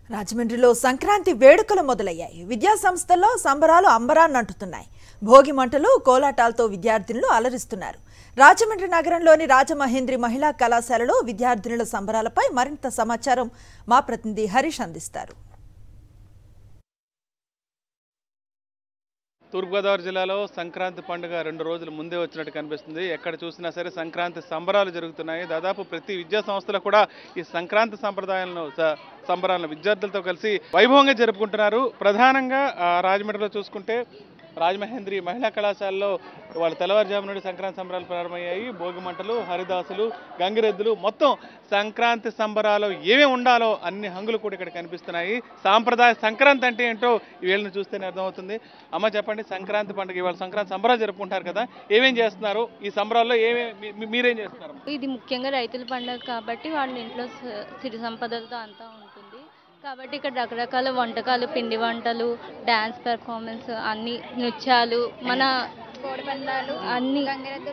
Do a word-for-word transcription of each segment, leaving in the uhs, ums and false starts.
రాజమండ్రిలో సంక్రాంతి వేడుకలు మొదలయ్యాయి. విద్యా సంస్థల్లో సంబరాలు అంబరాన్నంటుతున్నాయి. భోగి మంటలు, కోలాటాలతో విద్యార్థినులు అలరిస్తున్నారు. రాజమండ్రి నగరంలోని రాజమహేంద్రి మహిళా కళాశాలలో విద్యార్థినుల సంబరాలపై మరింత సమాచారం మా ప్రతినిధి హరీష్ అందిస్తారు. తూర్పుగోదావరి జిల్లాలో సంక్రాంతి పండుగ రెండు రోజుల ముందే వచ్చినట్టు కనిపిస్తుంది. ఎక్కడ చూసినా సరే సంక్రాంతి సంబరాలు జరుగుతున్నాయి. దాదాపు ప్రతి విద్యా సంస్థలు కూడా ఈ సంక్రాంతి సంప్రదాయాలను సంబరాలను విద్యార్థులతో కలిసి వైభవంగా జరుపుకుంటున్నారు. ప్రధానంగా రాజమండ్రిలో చూసుకుంటే రాజమహేంద్రి మహిళా కళాశాలలో వాళ్ళ తెల్లవారుజాము నుండి సంక్రాంతి సంబరాలు ప్రారంభమయ్యాయి. భోగి మంటలు, హరిదాసులు, గంగిరెద్దులు, మొత్తం సంక్రాంతి సంబరాలు ఏమేమి ఉండాలో అన్ని హంగులు కూడా ఇక్కడ కనిపిస్తున్నాయి. సాంప్రదాయ సంక్రాంతి అంటే ఏంటో వీళ్ళని చూస్తేనే అర్థమవుతుంది. అమ్మ చెప్పండి, సంక్రాంతి పండుగ ఇవాళ సంక్రాంతి సంబరాలు జరుపుకుంటారు కదా, ఏమేం చేస్తున్నారు? ఈ సంబరాల్లో ఏమేమి మీరేం చేస్తున్నారు? ఇది ముఖ్యంగా రైతుల పండుగ కాబట్టి వాళ్ళ ఇంట్లో సిరి సంపదలతో అంతా ఉంటుంది కాబట్టి ఇక్కడ రకరకాల వంటకాలు, పిండి వంటలు, డ్యాన్స్ పెర్ఫార్మెన్స్, అన్ని నృత్యాలు, మన కోడిపందాలు, అన్ని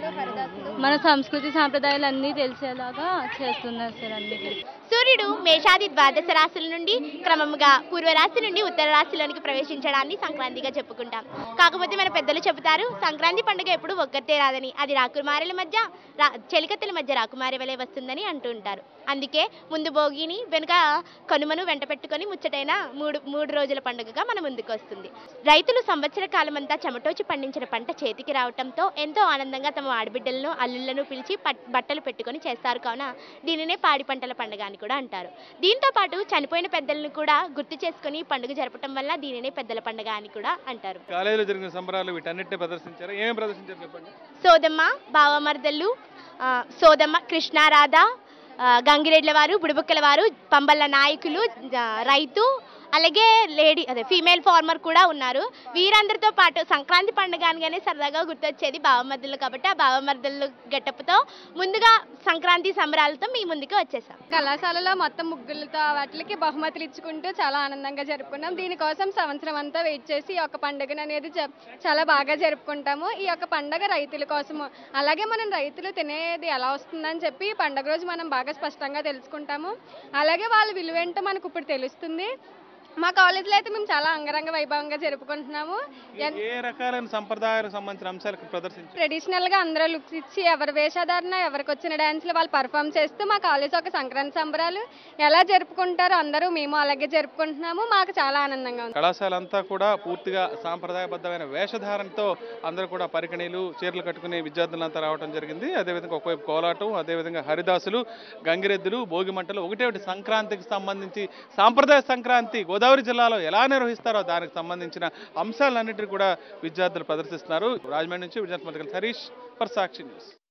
మన సంస్కృతి సాంప్రదాయాలు అన్నీ తెలిసేలాగా చేస్తున్నారు సార్. అన్నిటి సూర్యుడు మేషాది ద్వాదశ రాశుల నుండి క్రమముగా పూర్వరాశి నుండి ఉత్తర రాశిలోనికి ప్రవేశించడాన్ని సంక్రాంతిగా చెప్పుకుంటాం. కాకపోతే మన పెద్దలు చెబుతారు, సంక్రాంతి పండుగ ఎప్పుడు ఒక్కటే రాదని, అది రాకుమారుల మధ్య రా చెలికత్తెల మధ్య రాకుమారి వలె వస్తుందని అంటూ ఉంటారు. అందుకే ముందు భోగిని వెనుక కనుమను వెంట పెట్టుకొని ముచ్చటైన మూడు మూడు రోజుల పండుగగా మన ముందుకు వస్తుంది. రైతులు సంవత్సర కాలమంతా చెమటోచి పండించిన పంట చేతికి రావడంతో ఎంతో ఆనందంగా తమ ఆడబిడ్డలను, అల్లుళ్లను పిలిచి బట్టలు పెట్టుకొని చేస్తారు. కావున దీనినే పాడి పంటల పండుగ అని కూడా అంటారు. దీంతో పాటు చనిపోయిన పెద్దలను కూడా గుర్తు చేసుకుని పండుగ జరపడం వల్ల దీనినే పెద్దల పండుగ అని కూడా అంటారు. కాలేజీలో జరిగిన సంబరాలు వీటన్నిటిని ప్రదర్శించారు. ఏమేమి ప్రదర్శించారు చెప్పండి? సోదమ్మ, బావమర్దళ్ళు, సోదమ్మ, కృష్ణారాధ, గంగిరెడ్ల వారు, బుడిబుక్కల వారు, పంబళ్ళ నాయకులు, రైతు, అలాగే లేడీ అదే ఫీమేల్ ఫార్మర్ కూడా ఉన్నారు. వీరందరితో పాటు సంక్రాంతి పండుగ అనగానే సరదాగా గుర్తొచ్చేది బావమర్దలు కాబట్టి ఆ బావమర్దలు గెటప్తో ముందుగా సంక్రాంతి సంబరాలతో మీ ముందుకు వచ్చేసాం. కళాశాలలో మొత్తం ముగ్గులతో వాటికి బహుమతులు ఇచ్చుకుంటూ చాలా ఆనందంగా జరుపుకున్నాం. దీనికోసం సంవత్సరం అంతా వెయిట్ చేసి ఈ యొక్క పండుగను అనేది చాలా బాగా జరుపుకుంటాము. ఈ యొక్క పండుగ రైతుల కోసము, అలాగే మనం రైతులు తినేది ఎలా వస్తుందని చెప్పి పండుగ రోజు మనం బాగా స్పష్టంగా తెలుసుకుంటాము. అలాగే వాళ్ళ విలువేంటో మనకు ఇప్పుడు తెలుస్తుంది. మా కాలేజీలో అయితే మేము చాలా అంగరంగ వైభవంగా జరుపుకుంటున్నాము. ఏ రకాలైన సంప్రదాయాలకు సంబంధించిన అంశాలకు ప్రదర్శించారు? ట్రెడిషనల్ గా అందరూ లుక్స్ ఇచ్చి ఎవరి వేషధారణ, ఎవరికి వచ్చిన డాన్స్లు వాళ్ళు పర్ఫామ్ చేస్తూ మా కాలేజ్ ఒక సంక్రాంతి సంబరాలు ఎలా జరుపుకుంటారో అందరూ మేము అలాగే జరుపుకుంటున్నాము. మాకు చాలా ఆనందంగా ఉంది. కళాశాల అంతా కూడా పూర్తిగా సాంప్రదాయబద్ధమైన వేషధారణతో అందరూ కూడా పరికణీలు, చీరలు కట్టుకునే విద్యార్థులంతా రావడం జరిగింది. అదేవిధంగా ఒకవైపు కోలాటం, అదేవిధంగా హరిదాసులు, గంగిరెద్దులు, భోగి మంటలు, ఒకటే ఒకటి సంక్రాంతికి సంబంధించి సాంప్రదాయ సంక్రాంతి గోదావరి జిల్లాలో ఎలా నిర్వహిస్తారో దానికి సంబంధించిన అంశాలన్నింటినీ కూడా విద్యార్థులు ప్రదర్శిస్తున్నారు. రాజమండ్రి నుంచి విజయనగరం హరీష్ ఫర్ సాక్షి న్యూస్.